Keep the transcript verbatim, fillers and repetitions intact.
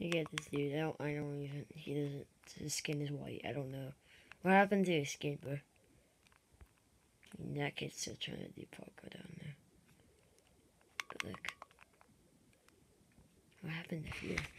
Look at this dude. I don't. I don't even. He doesn't. His skin is white. I don't know. What happened to his skin, bro? That kid's still trying to do parkour down there. But look. What happened to here?